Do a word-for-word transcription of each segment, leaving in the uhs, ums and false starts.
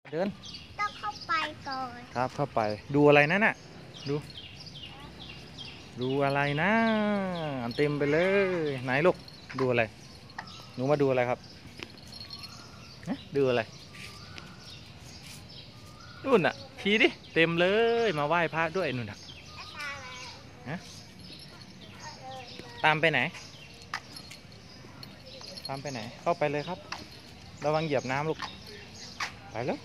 เดินต้องเข้าไปก่อนครับเข้าไปดูอะไรนั่นน่ะดูดูอะไรนะเต็มไปเลยไหนลูกดูอะไรหนูมาดูอะไรครับดูอะไรนู่นน่ะชี้ดิเต็มเลยมาไหว้พระด้วยนู่นน่ะฮะตามไปไหนตามไปไหนเข้าไปเลยครับระวังเหยียบน้ำลูกไปแล้ว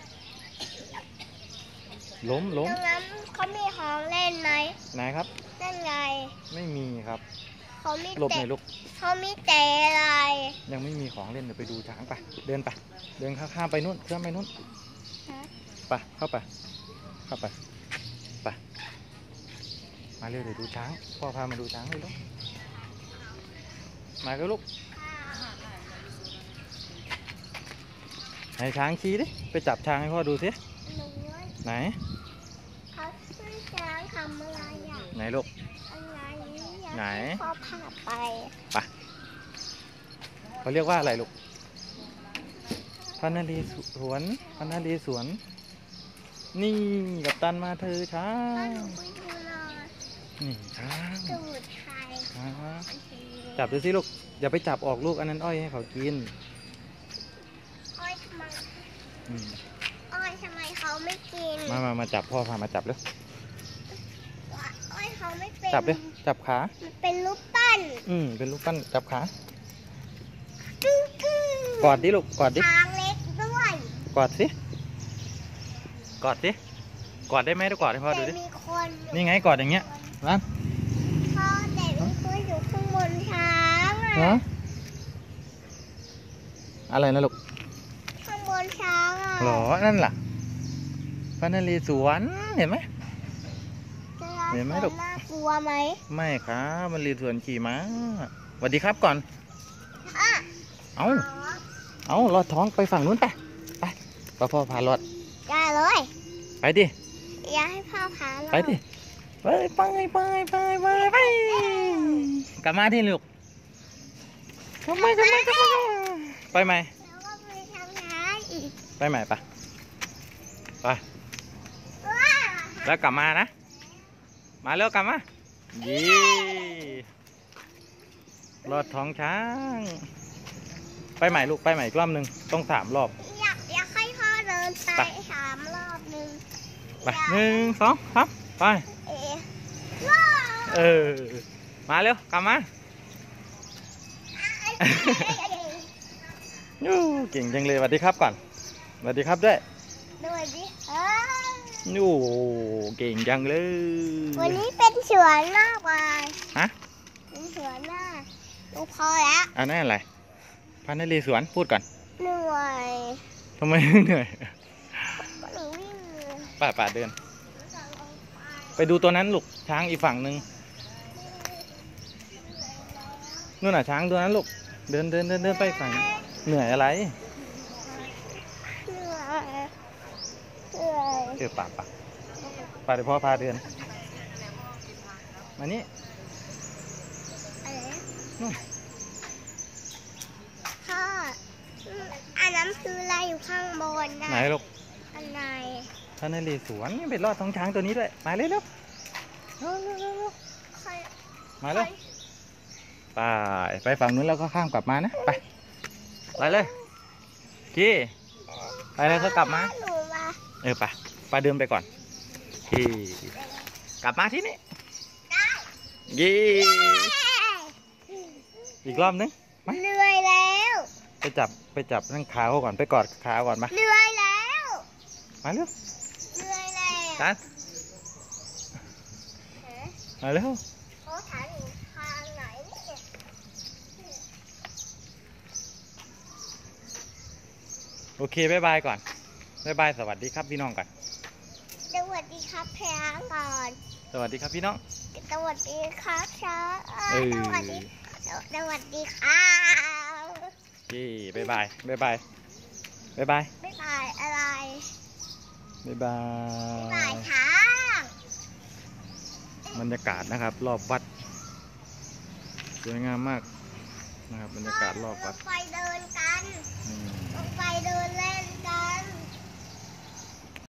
ล้มล้มตรงนั้นเขามีของเล่นไหมไหนครับนั่นไงไม่มีครับเขามีหลบหน่อยลูกเขามีแต่อะไรยังไม่มีของเล่นเดี๋ยวไปดูช้างไปเดินไปเดินข้ามไปนู่นข้ามไปนู่นไปเข้าไปเข้าไปไปมาเร็วเดี๋ยวดูช้างพ่อพามาดูช้างเลยลูกมาเร็วลูกไหนช้างชี้ดิไปจับช้างให้พ่อดูสิไหนเขาชื่อช้างทำอะไรอ่ะไหนลูกไหนพ่อพาไปไปเขาเรียกว่าอะไรลูกพระนเรศวรพระนเรศวรนี่กับตันมาเธอช้างนี่ช้างจับดูสิลูกอย่าไปจับออกลูกอันนั้นอ้อยให้เขากินอ้อยทำไมอ้อยทำไมเขาไม่กินมามามาจับพ่อพามาจับเลยอ้อยเขาไม่เป็นจับเลยจับขาเป็นรูปปั้นอืมเป็นรูปปั้นจับขากอดดิลูกกอดดิช้างเล็กด้วยกอดสิกอดสิกอดได้ไหมต้องกอดให้พ่อดูดินี่ไงกอดอย่างเงี้ยนะพ่อแต่มีคนอยู่ข้างบนช้างอ่ะอะไรนะลูกข้างบนช้างอ่ะหรอนั่นล่ะพระนเรศวรเห็นไหมเห็นไหมลูกน่ากลัวไหมไม่ครับมันเรศวรขี่ม้าสวัสดีครับก่อนเอาเอาลอดท้องไปฝั่งนู้นไปไปพ่อพ่อพาลอดได้เลยไปดิอยากให้พ่อพาลอดไปดิไปไปไปไปไปไปกลับมาที่ลูกทำไมทำไมทำไมไปไหมแล้วก็ไปทำงานอีกไปไหมปะไปแล้วกลับมานะมาเร็วกลับมายี่ลอดท้องช้างไปใหม่ลูกไปใหม่อีกรอบหนึ่งต้องสามรอบอยากอยากให้พ่อเดินไปสามรอบหนึ่งไปหนึ่งสองครับไปเออมาเร็วกลับมายูเก่งจังเลยสวัสดีครับก่อนสวัสดีครับด้วยสวัสดียูเก่งจังเลยวันนี้เป็นสวนมากกว่าฮะเป็นสวนมากลูกพอแล้วอันนั้นอะไรพระนเรศวรพูดก่อนเหนื่อยทำไมเหนื่อยหนูวิ่งป่าป่าเดินไปดูตัวนั้นลูกช้างอีกฝั่งหนึ่งนู่นน่ะช้างตัวนั้นลูกเดินเดินเดินเดินไปฝั่งเหนื่อยอะไรเหนื่อยเหนื่อยเจอป่าป่าป่าเดี๋ยวพ่อพาเดินมานี่นู่นพ่ออันนั้นคืออะไรอยู่ข้างบนนะไหนลูกอันไหนพระนเรศวรนี่ไปรอดท้องช้างตัวนี้ด้วยมาเลยลูกมาเลยไปไปฝั่งนู้นแล้วก็ข้ามกลับมานะไปไปเลยกี้ไปเลยก็กลับมาเออไปไปเดินไปก่อนกี้กลับมาที่นี่ยี่อีกรอบนึงเหนื่อยแล้วไปจับไปจับนั่งขาเขาก่อนไปกอดขาก่อนมาเหนื่อยแล้วมาเร็วเหนื่อยแล้วกันมาเร็วเขาถามอยู่ทางไหนโอเคบายบายก่อนบายบายสวัสดีครับพี่น้องก่อนสวัสดีครับแพงก่อนสวัสดีครับพี่น้องสวัสดีครับช้าสวัสดีสวัสดีครับพี่บายบายบายบายบายบายบายบายอะไรบายบายบายช้าบรรยากาศนะครับรอบวัดสวยงามมากนะครับบรรยากาศรอบวัดไปเดินกันไปเดินเล่